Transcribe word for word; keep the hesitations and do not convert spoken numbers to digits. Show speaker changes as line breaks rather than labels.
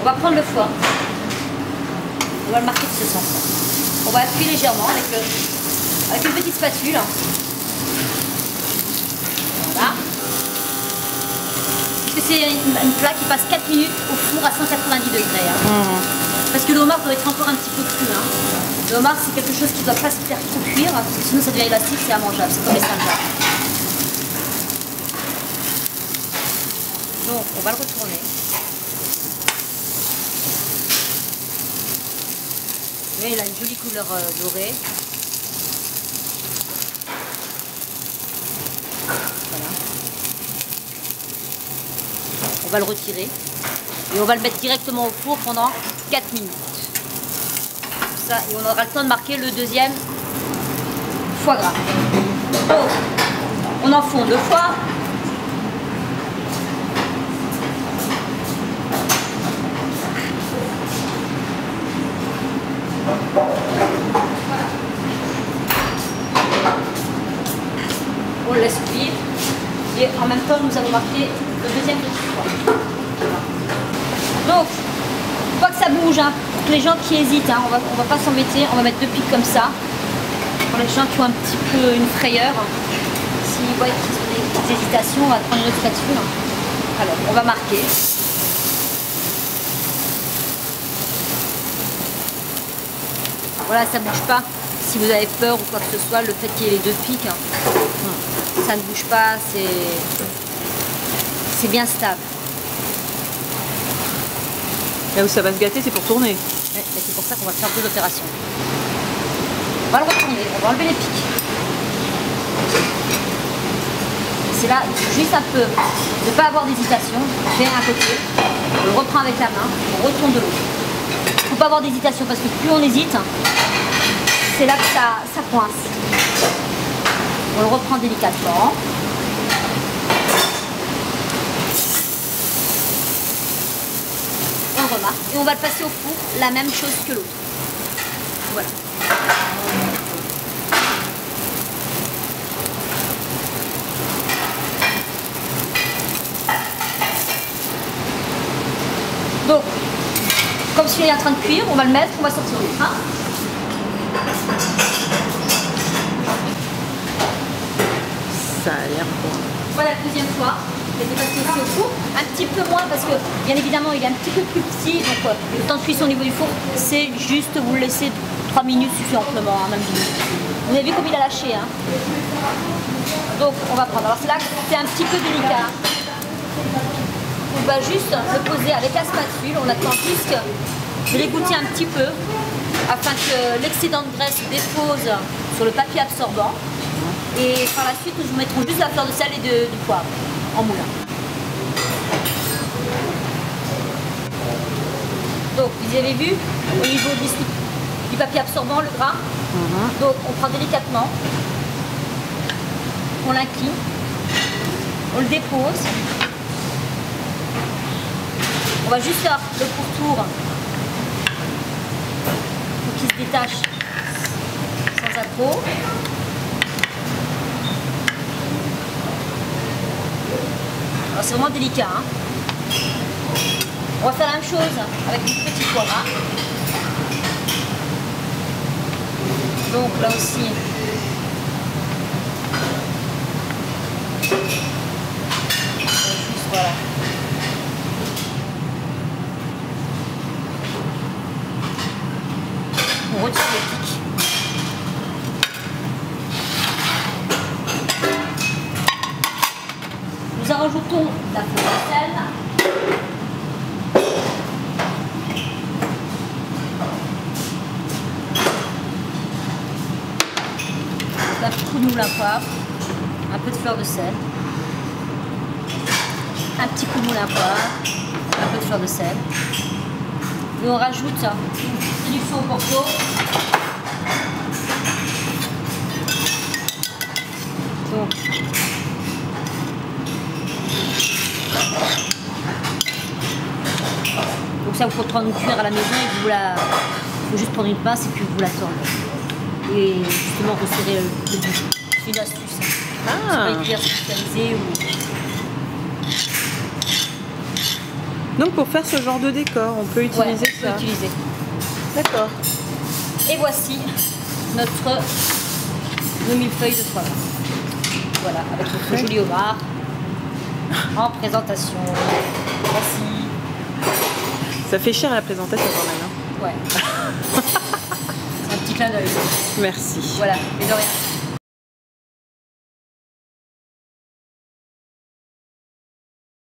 On va prendre le foie. On va le marquer de ce sens-là. On va appuyer légèrement avec, le, avec une petite spatule. Voilà. Parce que c'est une, une plat qui passe quatre minutes au four à cent quatre-vingt-dix degrés. Hein. Mmh. Parce que le homard doit être encore un petit peu cru. Hein. Le homard, c'est quelque chose qui ne doit pas se faire trop cuire, parce que sinon ça devient élastique, c'est immangeable. C'est comme les salades. Donc, on va le retourner. Vous voyez, il a une jolie couleur euh, dorée. Voilà. On va le retirer. Et on va le mettre directement au four pendant quatre minutes. Comme ça, et on aura le temps de marquer le deuxième foie gras. Donc, on enfonce le foie. On le laisse cuire et en même temps nous allons marquer le deuxième petit foie. Donc, une fois que ça bouge, hein, pour les gens qui hésitent, hein, on va, on va pas s'embêter, on va mettre deux pics comme ça. Pour les gens qui ont un petit peu une frayeur, s'ils voient qu'ils ont des petites hésitations, on va prendre une autre spatule. Alors, on va marquer. Voilà, ça ne bouge pas. Si vous avez peur ou quoi que ce soit, le fait qu'il y ait les deux pics, hein, ça ne bouge pas, c'est bien stable.
Là où ça va se gâter, c'est pour tourner.
Ouais, c'est pour ça qu'on va faire deux opérations. On va le retourner, on va enlever les pics. C'est là, juste un peu, de ne pas avoir d'hésitation. On fait un côté, on le reprend avec la main, on retourne de l'autre. Il ne faut pas avoir d'hésitation parce que plus on hésite, c'est là que ça, ça coince. On le reprend délicatement. On le remarque et on va le passer au four, la même chose que l'autre. Voilà. Donc, comme celui-là est en train de cuire, on va le mettre, on va sortir l'autre. Hein.
Ça a l'air bon.
Voilà la deuxième fois. Il était passé aussi au four. Un petit peu moins parce que, bien évidemment, il est un petit peu plus petit. Donc, euh, le temps de cuisson au niveau du four, c'est juste vous le laisser trois minutes suffit amplement, hein, même dix minutes. Vous avez vu comme il a lâché. Hein. Donc, on va prendre. Alors, c'est là que c'est un petit peu délicat. On va juste le poser avec la spatule. On attend juste de l'égoutter un petit peu afin que l'excédent de graisse se dépose sur le papier absorbant. Et par la suite, nous mettrons juste la fleur de sel et de, du poivre en moulin. Donc, vous avez vu, au niveau du, du papier absorbant, le gras. Mm-hmm. Donc, on prend délicatement, on l'incline, on le dépose. On va juste faire le pourtour pour qu'il se détache sans accroc. Alors c'est vraiment délicat. Hein. On va faire la même chose avec une petite foie gras. Donc là aussi, juste voilà. On retire les pics. Nous rajoutons la fleur de sel. Un petit coup de moulin à poivre. Un peu de fleur de sel. Un petit coup de moulin à poivre. Un peu de fleur de sel. Et on rajoute du fond au porto. Donc, donc ça, vous faut prendre une cuillère à la maison et vous la, faut juste prendre une pince et puis vous la tordez. Et justement resserrer le, le bout. C'est une astuce. Ah. C'est pas une cuillère spécialisée ou...
Donc pour faire ce genre de décor, on peut utiliser
Ouais, on peut
ça.
utiliser.
D'accord.
Et voici notre nos millefeuilles de foie gras. Voilà, avec notre
Parfait.
joli homard en présentation. Voici.
Ça fait cher à la présentation quand même. Hein.
Ouais. C'est un petit clin d'œil.
Merci.
Voilà, mais de rien.